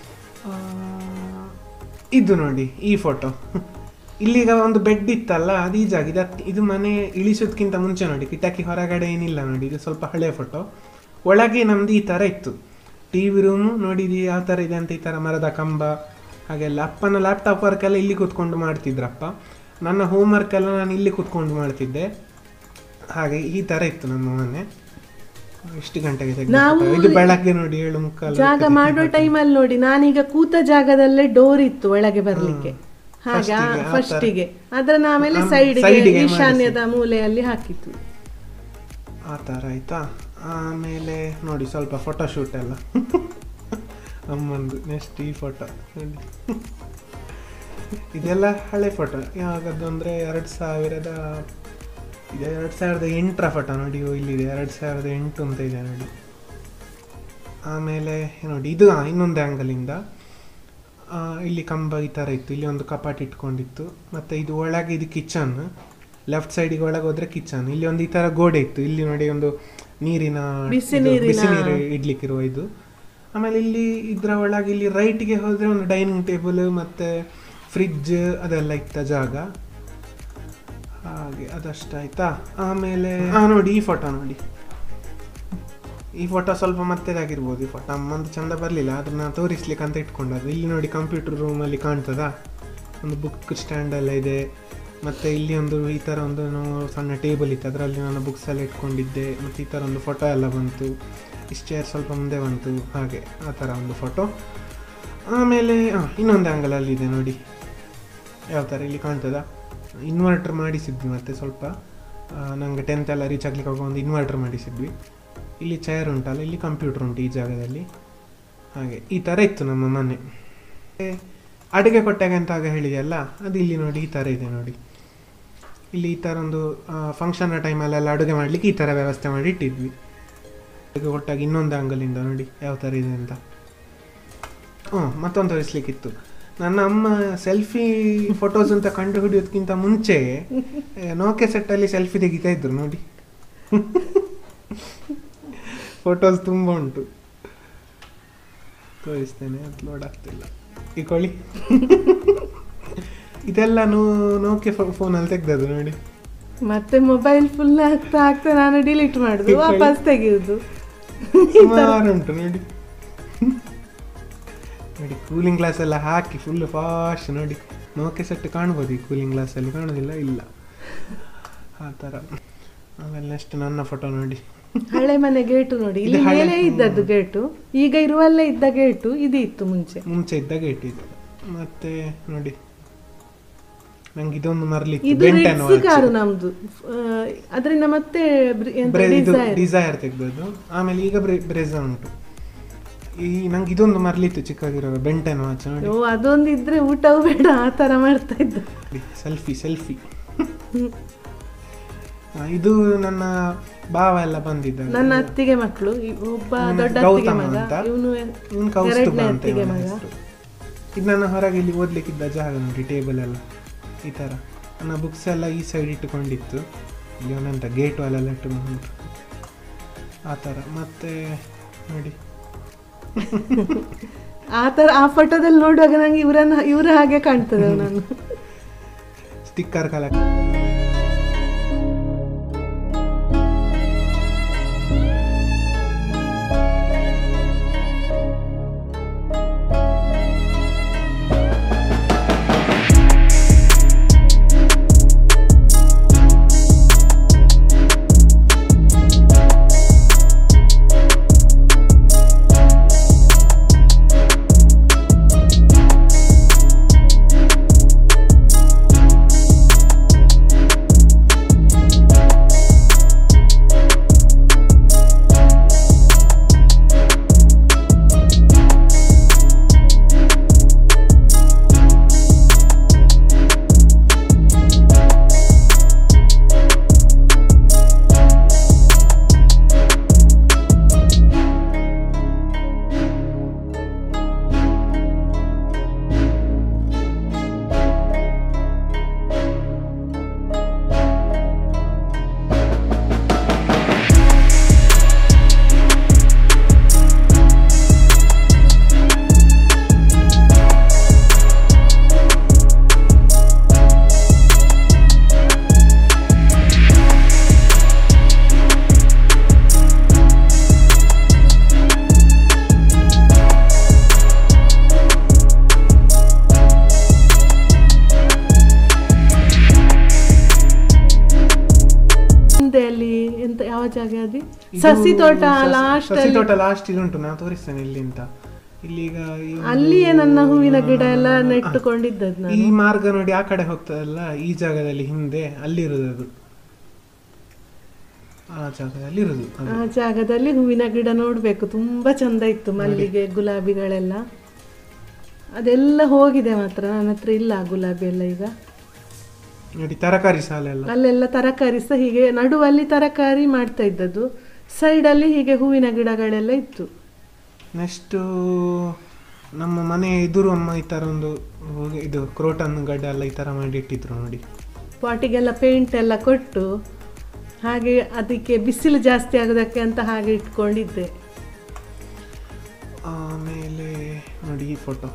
ಇದು ನೋಡಿ ಈ ಫೋಟೋ, ಇಲ್ಲಿಗ ಒಂದು ಬೆಡ್ ಇತ್ತಲ್ಲ ಅದು ಈ ಜಾಗ. ಇದು ಇದು ಮನೆ ಇಳಿಸೋದಕ್ಕಿಂತ ಮುಂಚೆ ನೋಡಿ, ಕಿಟಕಿ ಹೊರಗಡೆ ಏನಿಲ್ಲ ನೋಡಿ, ಇದು ಸ್ವಲ್ಪ ಹಳೆಯ ಫೋಟೋ. ಒಳಗೆ ನಮ್ದು ಈ ಥರ ಇತ್ತು ಟಿ ವಿ ರೂಮು. ನೋಡಿದ್ದು ಯಾವ ಥರ ಇದೆ ಅಂತ, ಈ ಥರ ಮರದ ಕಂಬ ಹಾಗೆಲ್ಲ. ಅಪ್ಪನ ಲ್ಯಾಪ್ಟಾಪ್ ವರ್ಕ್ ಎಲ್ಲ ಇಲ್ಲಿ ಕೂತ್ಕೊಂಡು ಮಾಡ್ತಿದ್ರಪ್ಪ, ನನ್ನ ಹೋಮ್ ವರ್ಕ್ ಎಲ್ಲ ನಾನು ಇಲ್ಲಿ ಕೂತ್ಕೊಂಡು ಮಾಡ್ತಿದ್ದೆ. ಹಾಗೆ ಈ ಥರ ಇತ್ತು ನಮ್ಮ ಮನೆ. ಎಷ್ಟು ಗಂಟೆಗೆ ತೆಗೆದು ಇದು ಬೆಳಗ್ಗೆ ನೋಡಿ ಏಳು ಮುಕ್ಕಾಲು ಜಾಗ ಮಾಡೋ ಟೈಮಲ್ಲಿ ನೋಡಿ, ನಾನೀಗ ಕೂತ ಜಾಗದಲ್ಲೇ ಡೋರ್ ಇತ್ತು ಒಳಗೆ ಬರ್ಲಿಕ್ಕೆ. ಹಾಗೆ ಫಸ್ಟಿಗೆ ಅದನ್ನ ಆಮೇಲೆ ಸೈಡ್ಗೆ ಈಶಾನ್ಯದ ಮೂಲೆಯಲ್ಲಿ ಹಾಕಿತ್ತು ಆ ಥರ ಆಯ್ತಾ. ಆಮೇಲೆ ನೋಡಿ ಸ್ವಲ್ಪ ಫೋಟೋ ಶೂಟ್ ಎಲ್ಲ ಅಮ್ಮಂದು. ನೆಕ್ಸ್ಟ್ ಈ ಫೋಟೋ ನೋಡಿ, ಇದೆಲ್ಲ ಹಳೆ ಫೋಟೋ. ಯಾವಾಗದ್ದು ಅಂದರೆ ಎರಡು ಸಾವಿರದ ಇದೆ ಎರಡು ಸಾವಿರದ ಎಂಟರ ಫೋಟೋ ನೋಡಿ, ಇಲ್ಲಿದೆ ಎರಡು ಸಾವಿರದ ಎಂಟು ಅಂತ ಇದೆ ನೋಡಿ. ಆಮೇಲೆ ನೋಡಿ ಇದು ಇನ್ನೊಂದು ಆ್ಯಂಗಲಿಂದ ಇಲ್ಲಿ ಕಂಬ ಈ ಥರ ಇತ್ತು, ಇಲ್ಲಿ ಒಂದು ಕಪಾಟ್ ಇಟ್ಕೊಂಡಿತ್ತು. ಮತ್ತು ಇದು ಒಳಗೆ ಇದು ಕಿಚನ್, ಲೆಫ್ಟ್ ಸೈಡಿಗೆ ಒಳಗೆ ಹೋದರೆ ಕಿಚನ್. ಇಲ್ಲಿ ಒಂದು ಈ ಥರ ಗೋಡೆ ಇತ್ತು, ಇಲ್ಲಿ ನೋಡಿ ಒಂದು ನೀರಿನ ಬಿಸಿ ನೀರು ಇಡ್ಲಿಕ್ಕಿರುವ ಇದು. ಆಮೇಲೆ ಇಲ್ಲಿ ಇದರ ಒಳಗೆ ಇಲ್ಲಿ ರೈಟ್ಗೆ ಹೋದರೆ ಒಂದು ಡೈನಿಂಗ್ ಟೇಬಲ್ ಮತ್ತು ಫ್ರಿಡ್ಜ್ ಅದೆಲ್ಲ ಇತ್ತ ಜಾಗ. ಹಾಗೆ ಅದಷ್ಟಾಯ್ತಾ. ಆಮೇಲೆ ಹಾಂ ನೋಡಿ ಈ ಫೋಟೋ ನೋಡಿ, ಈ ಫೋಟೋ ಸ್ವಲ್ಪ ಮತ್ತೆದಾಗಿರ್ಬೋದು. ಈ ಫೋಟೋ ಅಮ್ಮಂದು ಚಂದ ಬರಲಿಲ್ಲ, ಅದನ್ನ ತೋರಿಸ್ಲಿಕ್ಕೆ ಅಂತ ಇಟ್ಕೊಂಡದ್ದು. ಇಲ್ಲಿ ನೋಡಿ ಕಂಪ್ಯೂಟರ್ ರೂಮಲ್ಲಿ ಕಾಣ್ತದ, ಒಂದು ಬುಕ್ ಸ್ಟ್ಯಾಂಡ್ ಎಲ್ಲ ಇದೆ. ಮತ್ತು ಇಲ್ಲಿ ಒಂದು ಈ ಥರ ಒಂದು ಸಣ್ಣ ಟೇಬಲ್ ಇತ್ತು, ಅದರಲ್ಲಿ ನಾನು ಬುಕ್ಸ್ ಎಲ್ಲ ಇಟ್ಕೊಂಡಿದ್ದೆ. ಮತ್ತು ಈ ಥರ ಒಂದು ಫೋಟೋ ಎಲ್ಲ ಬಂತು, ಇಷ್ಟು ಚೇರ್ ಸ್ವಲ್ಪ ಮುಂದೆ ಬಂತು, ಹಾಗೆ ಆ ಥರ ಒಂದು ಫೋಟೋ. ಆಮೇಲೆ ಹಾಂ ಇನ್ನೊಂದು ಆ್ಯಂಗಲಲ್ಲಿ ಇದೆ ನೋಡಿ ಯಾವ ಥರ ಇಲ್ಲಿ ಕಾಣ್ತದ. ಇನ್ವರ್ಟರ್ ಮಾಡಿಸಿದ್ವಿ, ಮತ್ತು ಸ್ವಲ್ಪ ನನಗೆ ಟೆಂತ್ ಎಲ್ಲ ರೀಚ್ ಆಗ್ಲಿಕ್ಕೆ ಹೋಗೋ ಒಂದು ಇನ್ವರ್ಟರ್ ಮಾಡಿಸಿದ್ವಿ. ಇಲ್ಲಿ ಚೇರ್ ಉಂಟಲ್ಲ, ಇಲ್ಲಿ ಕಂಪ್ಯೂಟರ್ ಉಂಟು ಈ ಜಾಗದಲ್ಲಿ. ಹಾಗೆ ಈ ಥರ ಇತ್ತು ನಮ್ಮ ಮನೆ. ಅಡುಗೆ ಕೊಟ್ಟಾಗ ಅಂತ ಆಗ ಹೇಳಿದೆಯಲ್ಲ, ಅದು ಇಲ್ಲಿ ನೋಡಿ ಈ ಥರ ಇದೆ ನೋಡಿ. ಇಲ್ಲಿ ಈ ಥರ ಒಂದು ಫಂಕ್ಷನ್ ಟೈಮಲ್ಲೆಲ್ಲ ಅಡುಗೆ ಮಾಡಲಿಕ್ಕೆ ಈ ಥರ ವ್ಯವಸ್ಥೆ ಮಾಡಿ ಇಟ್ಟಿದ್ವಿ. ಅಡುಗೆ ಕೊಟ್ಟಾಗ ಇನ್ನೊಂದು ಆ್ಯಂಗಲಿಂದ ನೋಡಿ ಯಾವ ಥರ ಇದೆ ಅಂತ. ಹ್ಞೂ ಮತ್ತೊಂದು ತೋರಿಸ್ಲಿಕ್ಕಿತ್ತು. ನನ್ನ ಅಮ್ಮ ಸೆಲ್ಫಿ ಫೋಟೋಸ್ ಅಂತ ಕಂಡು ಹಿಡಿಯೋದಕ್ಕಿಂತ ಮುಂಚೆ ನೋಕೆ ಸೆಟ್ಟಲ್ಲಿ ಸೆಲ್ಫಿ ತೆಗಿತಾ ಇದ್ರು ನೋಡಿ. ಫೋಟೋಸ್ ತುಂಬ ಉಂಟು, ತೋರಿಸ್ತೇನೆ, ಅದು ಲೋಡ್ ಆಗ್ತಿಲ್ಲ. ಈಕೊಳ್ಳಿ, ಇದೆಲ್ಲ ನೋ ನೋಕೆ ಫೋನಲ್ಲಿ ತೆಗ್ದದ್ದು ನೋಡಿ. ಮತ್ತೆ ಮೊಬೈಲ್ ಫುಲ್ ಆಗ್ತಾ ಆಗ್ತಾ ನಾನು ಡಿಲೀಟ್ ಮಾಡುದು, ವಾಪಸ್ ತೆಗೆಯುವುದು, ಸುಮಾರು ಉಂಟು ನೋಡಿ. ನೋಡಿ ಕೂಲಿಂಗ್ ಗ್ಲಾಸ್ ಎಲ್ಲ ಹಾಕಿ ಫುಲ್ ಫಾಸ್ಟ್ ನೋಡಿ. ನೋಕೆ ಸೆಟ್ ಕಾಣ್ಬೋದು ಈ ಕೂಲಿಂಗ್ ಗ್ಲಾಸಲ್ಲಿ, ಕಾಣೋದಿಲ್ಲ ಇಲ್ಲ ಆ ಥರ. ಆಮೇಲೆ ನೆಕ್ಸ್ಟ್ ನನ್ನ ಫೋಟೋ ನೋಡಿ, ಹಳೆ ಮನೆ ಗೇಟು ನೋಡಿ, ಇಲ್ಲಿ ಮೇಲೆ ಇದ್ದದ್ದು ಗೇಟು, ಈಗ ಇರುವಲ್ಲೇ ಇದ್ದ ಗೇಟು ಇದು ಇತ್ತು ಮುಂಚೆ ಮುಂಚೆ ಇದ್ದ ಗೇಟ್ ಇದು. ಮತ್ತೆ ನೋಡಿ ನಂಗೆ ಇದೊಂದು ಮರಲಿ ಕಾರು ನಮ್ದು, ಅದರಿಂದ ಮತ್ತೆ ಡಿಸೈರ್ ತೆಗ್ದದ್ದು. ಆಮೇಲೆ ಈಗ ಬ್ರೆಜಾ ಉಂಟು. ಈ ನಂಗೆ ಇದೊಂದು ಮರಲಿತ್ತು ಚಿಕ್ಕಾಗಿರೋ ಬೆಂಟೆನ್ ವಾಚ್ ನೋಡಿ. ಅದೊಂದು ಇದ್ರೆ ಊಟವೂ ಬೇಡ ಆ ತರ ಮಾಡ್ತಾ ಇದ್ದ. ಸೆಲ್ಫಿ ಸೆಲ್ಫಿ ಇದು ನನ್ನ ಭಾವ ಎಲ್ಲ ಬಂದಿದ್ದ, ನನ್ನ ಅತ್ತಿಗೆ ಮಕ್ಕಳು. ಒಬ್ಬ ದೊಡ್ಡ ಅತ್ತಿಗೆ ಮಗ, ಇವನು ಕೌಸ್ತುಭ ಅಂತ ಇದು. ನನ್ನ ಹೊರಗೆ ಇಲ್ಲಿ ಓದ್ಲಿಕ್ಕಿದ್ದ ಜಾಗ ನೋಡಿ, ಟೇಬಲ್ ಎಲ್ಲ ಈ ಥರ. ನನ್ನ ಬುಕ್ಸ್ ಎಲ್ಲ ಈ ಸೈಡ್ ಇಟ್ಟುಕೊಂಡಿತ್ತು. ಇಲ್ಲಿ ಒಂದಂತ ಗೇಟ್ ವಾಲೆಲ್ಲ ಇಟ್ಟು ಉಂಟು ಆ ಥರ. ಮತ್ತೆ ನೋಡಿ ಆ ಥರ ಆ ಫೋಟೋದಲ್ಲಿ ನೋಡುವಾಗ ನಂಗೆ ಇವರನ್ನ ಇವರ ಹಾಗೆ ಕಾಣ್ತದೆ ನಾನು. Sticker collect. ಜಾಗ ಅದು ಸಸಿ ತೋಟ ಲಾಸ್ಟ್ ಸಸಿ ತೋಟ ಲಾಸ್ಟ್ ಇಲ್ಲಿ ಉಂಟು, ನಾನು ತೋರಿಸ್ತೇನೆ ಇಲ್ಲಿ ಅಂತ. ಇಲ್ಲಿಗ ಅಲ್ಲಿಯೇ ನನ್ನ ಹೂವಿನ ಗಿಡ ಎಲ್ಲ ನೆಟ್ಟುಕೊಂಡಿದ್ದದ್ದು. ಈ ಮಾರ್ಗ ನೋಡಿ ಆ ಕಡೆ ಹೋಗ್ತದಲ್ಲ, ಈ ಜಾಗದಲ್ಲಿ ಹಿಂದೆ ಅಲ್ಲಿರುವುದು ಅದು, ಆ ಜಾಗದಲ್ಲಿ ಇರುದು. ಆ ಜಾಗದಲ್ಲಿ ಹೂವಿನ ಗಿಡ ನೋಡ್ಬೇಕು, ತುಂಬಾ ಚಂದ ಇತ್ತು, ಮಲ್ಲಿಗೆ ಗುಲಾಬಿಗಳೆಲ್ಲ. ಅದೆಲ್ಲ ಹೋಗಿದೆ ಮಾತ್ರ, ನನ್ನ ಹತ್ರ ಇಲ್ಲ ಗುಲಾಬಿ ಎಲ್ಲ ಈಗ. ನೋಡಿ ತರಕಾರಿ ಸಾಲ ಎಲ್ಲ, ಅಲ್ಲೆಲ್ಲ ತರಕಾರಿ ಸಹ ಹೀಗೆ ನಡುವಲ್ಲಿ ತರಕಾರಿ ಮಾಡ್ತಾ ಇದ್ದದ್ದು, ಸೈಡಲ್ಲಿ ಹೀಗೆ ಹೂವಿನ ಗಿಡಗಳೆಲ್ಲ ಇತ್ತು. ನೆಕ್ಸ್ಟ್ ನಮ್ಮ ಮನೆ ಎದುರು ಅಮ್ಮ ಈ ತರ ಒಂದು ಇದು ಕ್ರೋಟನ್ ಗಡ್ಡ ಎಲ್ಲ ಈ ತರ ಮಾಡಿ ಇಟ್ಟಿದ್ರು ನೋಡಿ. ಪಾಟಿಗೆಲ್ಲ ಪೇಂಟ್ ಎಲ್ಲ ಕೊಟ್ಟು ಹಾಗೆ ಅದಕ್ಕೆ ಬಿಸಿಲು ಜಾಸ್ತಿ ಆಗೋದಕ್ಕೆ ಅಂತ ಹಾಗೆ ಇಟ್ಕೊಂಡಿದ್ದೆ. ಆಮೇಲೆ ನೋಡಿ ಈ ಫೋಟೋ.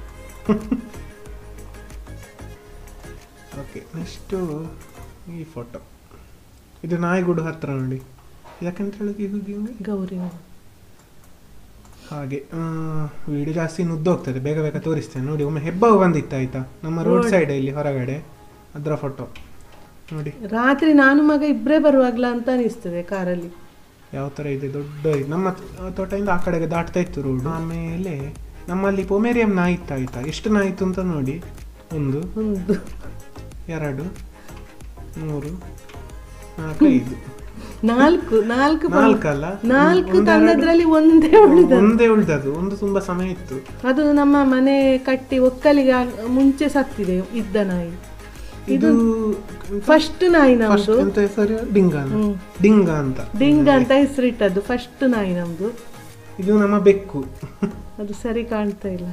ಓಕೆ, ನೆಕ್ಸ್ಟು ಈ ಫೋಟೋ, ಇದು ನಾಯಿಗೂಡು ಹತ್ರ ನೋಡಿ. ಯಾಕಂತ ಹೇಳಿದ್ರೆ ಇದು ಗೌರಿ ಹಾಗೆ. ವಿಡಿಯೋ ಜಾಸ್ತಿ ನುದ್ದೋಗ್ತದೆ, ಬೇಗ ಬೇಗ ತೋರಿಸ್ತೇನೆ ನೋಡಿ. ಒಮ್ಮೆ ಹೆಬ್ಬಾವು ಬಂದಿತ್ತು ಆಯ್ತಾ ನಮ್ಮ ರೋಡ್ ಸೈಡ್ ಇಲ್ಲಿ ಹೊರಗಡೆ, ಅದರ ಫೋಟೋ ನೋಡಿ. ರಾತ್ರಿ ನಾನು ಮಗ ಇಬ್ಬರೇ ಬರುವಾಗ್ಲ ಅಂತ ಅನಿಸ್ತದೆ ಕಾರಲ್ಲಿ. ಯಾವ ಥರ ಇದೆ, ದೊಡ್ಡ ಇದು ನಮ್ಮ ತೋಟದಿಂದ ಆ ಕಡೆಗೆ ದಾಟ್ತಾ ಇತ್ತು ರೋಡ್. ಆಮೇಲೆ ನಮ್ಮಲ್ಲಿ ಪೊಮೇರಿಯಂ ನಾಯಿ ಇತ್ತು ಆಯ್ತಾ, ಎಷ್ಟು ನಾಯಿ ಇತ್ತು ಅಂತ ನೋಡಿ. ಒಂದು ಒಂದು ಎರಡು ಮೂರು ನಾಲ್ಕು ಐದು ನಾಲ್ಕು ನಾಲ್ಕು ನಾಲ್ಕಲ್ಲ ನಾಲ್ಕು ತಂದದ್ರಲ್ಲಿ ಒಂದೇ ಉಳಿದ ಒಂದೇ ಉಳಿದದು. ಒಂದು ತುಂಬಾ ಸಮಯ ಇತ್ತು. ಅದು ನಮ್ಮ ಮನೆ ಕಟ್ಟಿ ಒಕ್ಕಲಿಗೆ ಮುಂಚೆ ಸತ್ತಿದೆ ಇದ್ದ ನಾಯಿ. ಇದು ಫಸ್ಟ್ ನಾಯಿ ನಮ್ದು. ಡಿಂಗ ಡಿಂಗ ಅಂತ ಡಿಂಗ ಅಂತ ಹೆಸರಿಟ್ಟದ್ದು ಫಸ್ಟ್ ನಾಯಿ ನಮ್ದು. ಇದು ನಮ್ಮ ಬೆಕ್ಕು. ಅದು ಸರಿ ಕಾಣ್ತಾ ಇಲ್ಲ.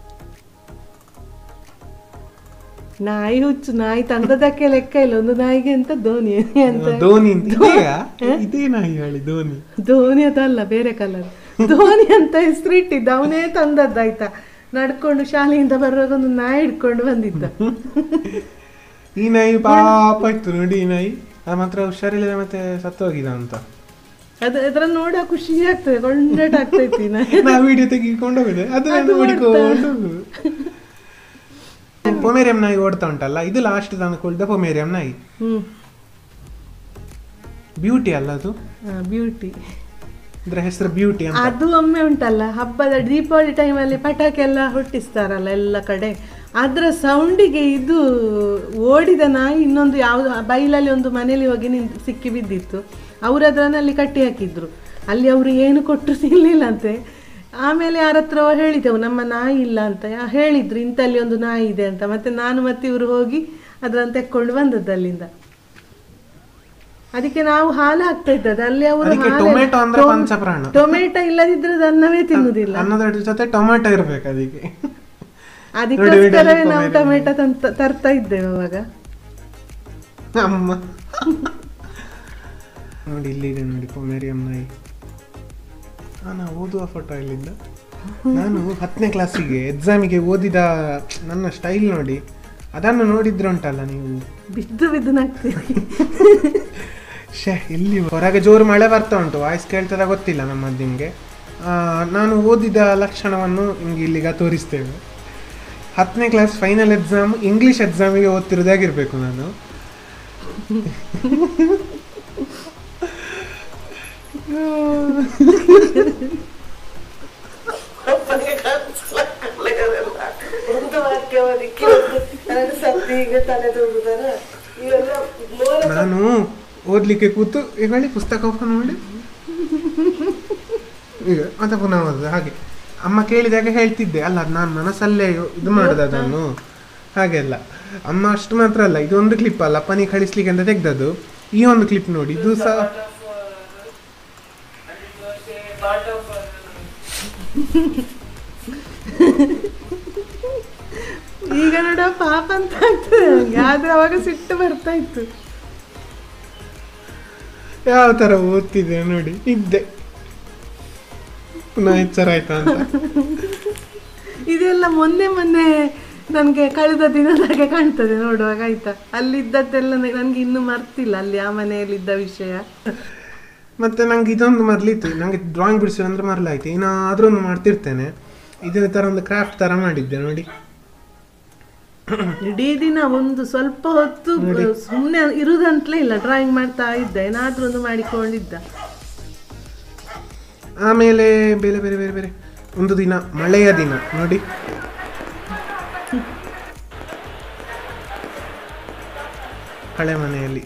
ನಾಯಿ ಹುಚ್ಚು, ನಾಯಿ ತಂದದಕ್ಕೆ ಲೆಕ್ಕ ಇಲ್ಲ. ಒಂದು ನಾಯಿಗೆ ಅಂತ ಧೋನಿ ಅಂತ ಧೋನಿ ಇದೇ ನಾಯಿ ಹೇಳಿ ಧೋನಿ ಧೋನಿ ಅದಲ್ಲ, ಬೇರೆ ಕಲರ್ ಧೋನಿ ಅಂತ ಹೆಸರಿಟ್ಟಿದ್ದ. ಅವನೇ ತಂದದ್ದಾಯ್ತಾ, ನಡ್ಕೊಂಡು ಶಾಲೆಯಿಂದ ಬರುವಾಗ ಒಂದು ನಾಯಿ ಹಿಡ್ಕೊಂಡು ಬಂದಿದ್ದ. ಈ ನಾಯಿ ಪಾಪ ಇತ್ತು ನೋಡಿ. ಈ ನಾಯಿ ಅದು ಮಾತ್ರ ಹುಷಾರಿಲ್ಲ, ಮತ್ತೆ ಸತ್ತೋಗಿದ ಅಂತ. ಅದು ಅದರ ನೋಡ ಖುಷಿ ಆಗ್ತದೆ, ಕೊಂಡಾಟ ಆಗ್ತೈತಿ. ನಾ ವಿಡಿಯೋ ತೆಗಿಕೊಂಡು ಹೋಗಿದೆ, ಅದನ್ನ ನೋಡಿಕೊಂಡು. ಪೊಮೇರಿಯಂ ನಾಯಿ ಓಡ್ತಾ ಉಂಟಲ್ಲ, ಇದು ಲಾಸ್ಟ್ ತಂದುಕೊಳ್ದ ಪೊಮೇರಿಯಂ ನಾಯಿ. ಬ್ಯೂಟಿ ಅಲ್ಲ ಅದು, ಬ್ಯೂಟಿ ಇದ್ರ ಹೆಸರು ಬ್ಯೂಟಿ ಅಂತ. ಅದು ಒಮ್ಮೆ ಉಂಟಲ್ಲ, ಹಬ್ಬದ ದೀಪಾವಳಿ ಟೈಮಲ್ಲಿ ಪಟಾಕಿ ಎಲ್ಲ ಹೊಟ್ಟಿಸ್ತಾರಲ್ಲ ಎಲ್ಲ ಕಡೆ, ಅದರ ಸೌಂಡಿಗೆ ಇದು ಓಡಿದ ನಾಯಿ ಇನ್ನೊಂದು ಯಾವುದು ಬೈಲಲ್ಲಿ ಒಂದು ಮನೇಲಿ ಹೋಗಿ ನಿಂತು ಸಿಕ್ಕಿ ಬಿದ್ದಿತ್ತು. ಅವರು ಅದರಲ್ಲಿ ಕಟ್ಟಿ ಹಾಕಿದ್ರು. ಅಲ್ಲಿ ಅವರು ಏನು ಕೊಟ್ಟರು ಸಿಗಲಿಲ್ಲ ಅಂತೆ. ಆಮೇಲೆ ಯಾರ ಹತ್ರ ಹೇಳಿದೆವು ನಮ್ಮ ನಾಯಿ ಇಲ್ಲ ಅಂತ, ಹೇಳಿದ್ರು ಇಂಥಲ್ಲಿ ಒಂದು ನಾಯಿ ಇದೆ ಅಂತ. ಮತ್ತೆ ನಾನು ಮತ್ತೆ ಇವರು ಹೋಗಿ ಅದನ್ನು ತೆಕ್ಕೊಂಡು ಬಂದದ್ದು ಅಲ್ಲಿಂದ. ಅದಕ್ಕೆ ನಾವು ಹಾಲು ಹಾಕ್ತಾ ಇದ್ದದ್ದು ಅಲ್ಲಿ. ಅವರು ಟೊಮೆಟೊ ಅಂದ್ರೆ ಪಂಚಪ್ರಾಣ, ಟೊಮೆಟೊ ಇಲ್ಲದಿದ್ರೆ ಅನ್ನವೇ ತಿನ್ನುವುದಿಲ್ಲ. ಅನ್ನದ ಜೊತೆ ಟೊಮೆಟೊ ಇರ್ಬೇಕು ಅದಕ್ಕೆ. ಅದಕ್ಕೋಸ್ಕರವೇ ನಾವು ಟೊಮೆಟೊ ತರ್ತಾ ಇದ್ದೇವೆ ಅವಾಗ. ಅಮ್ಮ ನೋಡಿ ಇಲ್ಲಿದೆ ನೋಡಿ ಪೊಮೇರಿಯಂ ನಾಯಿ. ನಾನು ಓದುವ ಫೋಟೋ ಇಲ್ಲಿದ್ದ. ನಾನು ಹತ್ತನೇ ಕ್ಲಾಸಿಗೆ ಎಕ್ಸಾಮಿಗೆ ಓದಿದ ನನ್ನ ಸ್ಟೈಲ್ ನೋಡಿ, ಅದನ್ನು ನೋಡಿದ್ರೆ ಉಂಟಲ್ಲ ನೀವು ಬಿದ್ದು ಬಿದ್ದು ನಗ್ತೀವಿ. ಶೇ ಇಲ್ಲಿ ಹೊರಗೆ ಜೋರು ಮಳೆ ಬರ್ತಾ ಉಂಟು, ವಾಯ್ಸ್ ಕೇಳ್ತದ ಗೊತ್ತಿಲ್ಲ ನಮ್ಮದು ನಿಮಗೆ. ನಾನು ಓದಿದ ಲಕ್ಷಣವನ್ನು ನಿಮಗೆ ಇಲ್ಲಿಗ ತೋರಿಸ್ತೇವೆ. ಹತ್ತನೇ ಕ್ಲಾಸ್ ಫೈನಲ್ ಎಕ್ಸಾಮ್ ಇಂಗ್ಲೀಷ್ ಎಕ್ಸಾಮಿಗೆ ಓದ್ತಿರೋದಾಗಿರ್ಬೇಕು ನಾನು. ನಾನು ಓದ್ಲಿಕ್ಕೆ ಕೂತು ಹೇಳಿ ಪುಸ್ತಕ ಓಪನ್ ಮಾಡಿ ಈಗ ಮತ್ತೆ ಪುನಃ ಓದುದು. ಹಾಗೆ ಅಮ್ಮ ಕೇಳಿದಾಗ ಹೇಳ್ತಿದ್ದೆ, ಅಲ್ಲ ನಾನು ಮನಸ್ಸಲ್ಲೇ ಇದು ಮಾಡೋದು ಅದನ್ನು, ಹಾಗೆಲ್ಲ. ಅಮ್ಮ ಅಷ್ಟು ಮಾತ್ರ ಅಲ್ಲ, ಇದೊಂದು ಕ್ಲಿಪ್ ಅಲ್ಲ ಅಪ್ಪನಿಗೆ ಕಳಿಸ್ಲಿಕ್ಕೆ ಅಂತ ತೆಗ್ದದ್ದು. ಈ ಒಂದು ಕ್ಲಿಪ್ ನೋಡಿ, ಇದು ಸಹ ಈಗ ನೋಡ ಪಾಪ ಅಂತ ಆಗ್ತದೆ ನನಗೆ, ಆದ್ರೆ ಅವಾಗ ಸಿಟ್ಟು ಬರ್ತಾ ಇತ್ತು. ಯಾವ ತರ ಓದ್ತಿದ್ದೆ ನೋಡಿ, ಇದ್ದೆ ಪುನಃ ಎಚ್ಚರ ಆಯ್ತಾ ಅಂತ. ಇದೆಲ್ಲ ಮೊನ್ನೆ ಮೊನ್ನೆ ನನಗೆ ಕಳೆದ ದಿನದಾಗೆ ಕಾಣ್ತದೆ ನೋಡುವಾಗ, ಆಯ್ತಾ. ಅಲ್ಲಿದ್ದದ್ದೆಲ್ಲ ನನಗೆ ಇನ್ನೂ ಮರ್ತಿಲ್ಲ, ಅಲ್ಲಿ ಆ ಮನೆಯಲ್ಲಿದ್ದ ವಿಷಯ. ಮತ್ತೆ ನಂಗೆ ಇದೊಂದು ಮರ್ಲಿತ್ತು, ನಂಗೆ ಡ್ರಾಯಿಂಗ್ ಬಿಡಿಸೋ ಅಂದ್ರೆ ಮರ್ಲಾಯ್ತು. ಏನಾದ್ರೂ ಒಂದು ಮಾಡ್ತಿರ್ತೇನೆ. ಇದೇ ತರ ಒಂದು ಕ್ರಾಫ್ಟ್ ತರ ಮಾಡಿದ್ದೆ ನೋಡಿ. ಇಡೀ ದಿನ ಒಂದು ಸ್ವಲ್ಪ ಹೊತ್ತು ಸುಮ್ಮನೆ ಇರುದಂತಲೇ ಇಲ್ಲ, ಡ್ರಾಯಿಂಗ್ ಮಾಡ್ತಾ ಇದ್ದ, ಏನಾದ್ರೂ ಒಂದು ಮಾಡಿಕೊಂಡಿದ್ದ. ಆಮೇಲೆ ಬೇರೆ ಬೇರೆ ಬೇರೆ ಬೇರೆ ಒಂದು ದಿನ ಮಳೆಯ ದಿನ ನೋಡಿ, ಹಳೆ ಮನೆಯಲ್ಲಿ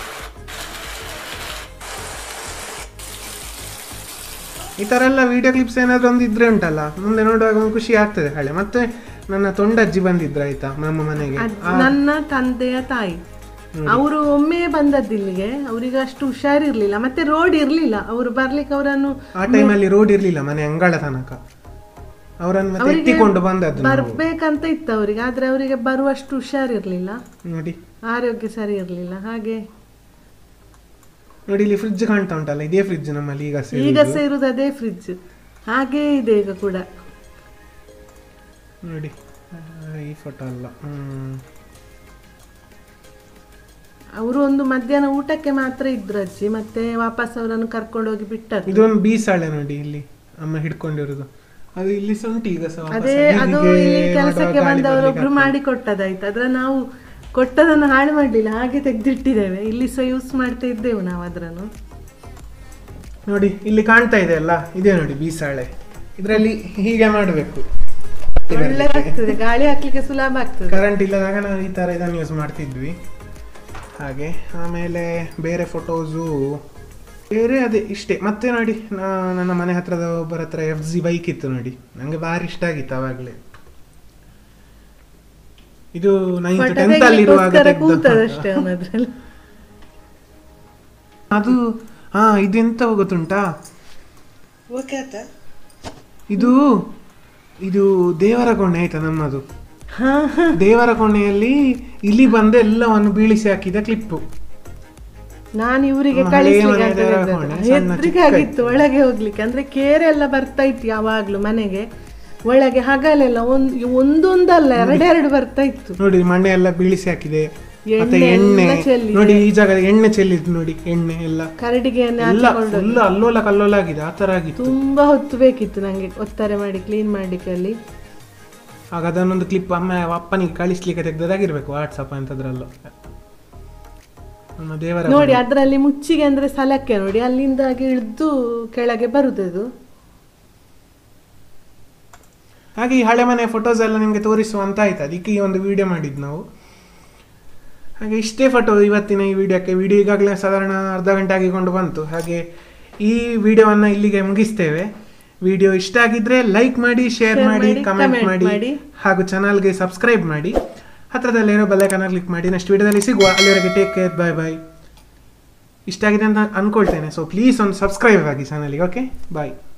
ಈ ತರ ಎಲ್ಲ ವಿಡಿಯೋ ಕ್ಲಿಪ್ಸ್ ಏನಾದ್ರು ಒಂದು ಇದ್ರೆ ಉಂಟಲ್ಲ, ಮುಂದೆ ನೋಡುವಾಗ ಒಂದು ಖುಷಿ ಆಗ್ತದೆ. ಹಳೆ ಮತ್ತೆ ನನ್ನ ತೊಂಡಜ್ಜಿ ಬಂದಿದ್ರು ಆಯ್ತಾ ನಮ್ಮ ಮನೆಗೆ, ನನ್ನ ತಂದೆಯ ತಾಯಿ. ಅವರು ಒಮ್ಮೆ ಬಂದದ್ದು ಇಲ್ಲಿಗೆ, ಅವ್ರಿಗೆ ಅಷ್ಟು ಹುಷಾರಿರ್ಲಿಲ್ಲ, ಮತ್ತೆ ರೋಡ್ ಇರ್ಲಿಲ್ಲ, ಅವ್ರು ಬರ್ಲಿಕ್ಕೆ ಅವರನ್ನು ಆ ಟೈಮಲ್ಲಿ ರೋಡ್ ಇರ್ಲಿಲ್ಲ ಮನೆ ಅಂಗಳ ತನಕ, ಅವರನ್ನು ಮತ್ತೆ ಎತ್ತಿಕೊಂಡು ಬಂದದ್ದು. ಬರ್ಬೇಕಂತ ಇತ್ತು ಅವರಿಗೆ, ಆದ್ರೆ ಅವರಿಗೆ ಬರುವಷ್ಟು ಹುಷಾರಿರ್ಲಿಲ್ಲ ನೋಡಿ, ಆರೋಗ್ಯ ಸರಿ ಇರ್ಲಿಲ್ಲ. ಹಾಗೆ ನೋಡಿ ಇಲ್ಲಿ ಫ್ರಿಡ್ಜ್ ಕಾಣ್ತಾ ಉಂಟಲ್ಲ, ಇದೇ ಫ್ರಿಡ್ಜ್ ನಮ್ಮಲ್ಲಿ ಈಗ ಈಗ ಸೇರುದು ಅದೇ ಫ್ರಿಡ್ಜ್, ಹಾಗೇ ಇದೆ ಈಗ ಕೂಡ ನೋಡಿ. ಈ ಫೋಟೋ ಅಲ್ಲ, ಹ್ಮ್ ಅವರು ಒಂದು ಮಧ್ಯಾಹ್ನ ಊಟಕ್ಕೆ ಮಾತ್ರ ಇದ್ರು ಅಜ್ಜಿ, ಮತ್ತೆ ವಾಪಸ್ ಅವರನ್ನು ಕರ್ಕೊಂಡು ಹೋಗಿ ಬಿಟ್ಟದ್ದು. ಇದೊಂದು ಬೀಸಾಳೆ ನೋಡಿ ಇಲ್ಲಿ ಅಮ್ಮ ಹಿಡ್ಕೊಂಡಿರೋದು, ಅದು ಇಲ್ಲಿ ಸೊಂಟಿ ಈಗ ಸಹ ಅದೇ ಅದು ಇಲ್ಲಿ ಕೆಲಸಕ್ಕೆ ಬಂದವರೊಬ್ರು ಮಾಡಿ ಕೊಟ್ಟದಾಯ್ತು, ಅದ್ರ ನಾವು ಕೊಟ್ಟದನ್ನು ಹಾಳು ಮಾಡಲಿಲ್ಲ, ಹಾಗೆ ತೆಗೆದಿಟ್ಟಿದ್ದೇವೆ. ಇಲ್ಲಿ ಸಹ ಯೂಸ್ ಮಾಡ್ತಾ ಇದ್ದೇವೆ ನಾವು ಅದನ್ನು. ನೋಡಿ ಇಲ್ಲಿ ಕಾಣ್ತಾ ಇದೆ ಅಲ್ಲ, ಇದೇ ನೋಡಿ ಬೀಸಾಳೆ. ಇದರಲ್ಲಿ ಹೀಗೆ ಮಾಡಬೇಕು, ಒಳ್ಳೆದಾಗ್ತದೆ, ಗಾಳಿ ಹಾಕ್ಲಿಕ್ಕೆ ಸುಲಭ ಆಗ್ತದೆ. ಕರೆಂಟ್ ಇಲ್ಲದಾಗ ನಾವು ಈ ತರ ಇದನ್ನು ಯೂಸ್ ಮಾಡ್ತಿದ್ವಿ. ಹಾಗೆ ಆಮೇಲೆ ಬೇರೆ ಫೋಟೋಸು ಬೇರೆ ಅದೇ ಇಷ್ಟೇ. ಮತ್ತೆ ನೋಡಿ ನನ್ನ ಮನೆ ಹತ್ರದ ಒಬ್ಬರ ಹತ್ರ ಎಫ್ ಜಿ ಬೈಕ್ ಇತ್ತು ನೋಡಿ, ನಂಗೆ ಭಾರಿ ಇಷ್ಟ ಆಗಿತ್ತು ಅವಾಗಲೇ. ಇದು ನೈನ್ತ್ ಟೆಂತ್ ಅಲ್ಲಿ ಇರುವಾಗ ಅದು. ಹಾ ಇದೆಂತ ಗೊತ್ತುಂಟಾ, ಇದು ಇದು ದೇವರ ಕೋಣೆ ಆಯ್ತಾ ನಮ್ಮದು. ದೇವರ ಕೋಣೆಯಲ್ಲಿ ಇಲ್ಲಿ ಬಂದು ಎಲ್ಲವನ್ನು ಬೀಳಿಸಿ ಹಾಕಿದ ಕ್ಲಿಪ್ಪು. ನಾನು ಇವರಿಗೆ ಹೆದ್ರಿಕೆ ಆಗಿತ್ತು ಒಳಗೆ ಹೋಗ್ಲಿಕ್ಕೆ, ಅಂದ್ರೆ ಕೇರೆ ಎಲ್ಲ ಬರ್ತಾ ಇತ್ತು ಯಾವಾಗ್ಲೂ ಮನೆಗೆ ಒಳಗೆ, ಹಗಲೆಲ್ಲ ಒಂದು ಒಂದೊಂದಲ್ಲ ಎರಡೆರಡು ಬರ್ತಾ ಇತ್ತು ನೋಡಿ. ಮಣ್ಣೆ ಎಲ್ಲ ಬೀಳಿಸಿ ಹಾಕಿದೆ, ಮತ್ತೆ ಎಣ್ಣೆ ನೋಡಿ, ಈ ಜಾಗ ಎಣ್ಣೆ ಚೆಲ್ಲಿದ್ದು ನೋಡಿ, ಎಣ್ಣೆ ಎಲ್ಲ ಕರಡಿಗೆ ಫುಲ್ ಅಲ್ಲೋಲ ಕಲ್ಲೋಲ ಆಗಿದೆ, ಆ ತರ ಆಗಿತ್ತು. ತುಂಬಾ ಹೊತ್ತು ಬೇಕಿತ್ತು ನಂಗೆ ಒತ್ತಾರೆ ಮಾಡಿ ಕ್ಲೀನ್ ಮಾಡ್ಲಿಕ್ಕೆ ಅಲ್ಲಿ. ಆಗ ಅದನ್ನೊಂದು ಕ್ಲಿಪ್ ಅಮ್ಮ ಅಪ್ಪನಿಗೆ ಕಳಿಸ್ಲಿಕ್ಕೆ ತೆಗ್ದದಾಗಿರ್ಬೇಕು ವಾಟ್ಸಪ್ ಅಂತದ್ರಲ್ಲ. ನಮ್ಮ ದೇವರ ನೋಡಿ ಅದರಲ್ಲಿ ಮುಚ್ಚಿಗೆ ಅಂದ್ರೆ ಸಲಕ್ಕೆ ನೋಡಿ, ಅಲ್ಲಿಂದಾಗಿ ಇಳಿದು ಕೆಳಗೆ ಬರುದದು. ಹಾಗೆ ಈ ಹಳೆ ಮನೆ ಫೋಟೋಸ್ ಎಲ್ಲ ನಿಮಗೆ ತೋರಿಸುವಂತ ಆಯ್ತು, ಅದಕ್ಕೆ ಈ ಒಂದು ವಿಡಿಯೋ ಮಾಡಿದ್ದು ನಾವು. ಹಾಗೆ ಇಷ್ಟೇ ಫೋಟೋ ಇವತ್ತಿನ ಈ ವಿಡಿಯೋಕ್ಕೆ. ವಿಡಿಯೋ ಈಗಾಗಲೇ ಸಾಧಾರಣ ಅರ್ಧ ಗಂಟೆ ಆಗಿಕೊಂಡು ಬಂತು. ಹಾಗೆ ಈ ವಿಡಿಯೋವನ್ನು ಇಲ್ಲಿಗೆ ಮುಗಿಸ್ತೇವೆ. ವಿಡಿಯೋ ಇಷ್ಟ ಆಗಿದ್ರೆ ಲೈಕ್ ಮಾಡಿ, ಶೇರ್ ಮಾಡಿ, ಕಮೆಂಟ್ ಮಾಡಿ, ಹಾಗೂ ಚಾನಲ್ಗೆ ಸಬ್ಸ್ಕ್ರೈಬ್ ಮಾಡಿ. ಹತ್ರದಲ್ಲಿರೋ ಬೆಲ್ಲೈಕನ್ ಕ್ಲಿಕ್ ಮಾಡಿ. ನೆಕ್ಸ್ಟ್ ವಿಡಿಯೋದಲ್ಲಿ ಸಿಗುವ. ಅಲ್ಲಿವರೆಗೆ ಟೇಕ್ ಕೇರ್, ಬಾಯ್ ಬಾಯ್. ಇಷ್ಟ ಆಗಿದೆ ಅಂತ ಅನ್ಕೊಳ್ತೇನೆ. ಸೊ ಪ್ಲೀಸ್ ಒಂದು ಸಬ್ಸ್ಕ್ರೈಬ್ ಆಗಿ ಚಾನಲ್ಗೆ. ಓಕೆ, ಬಾಯ್.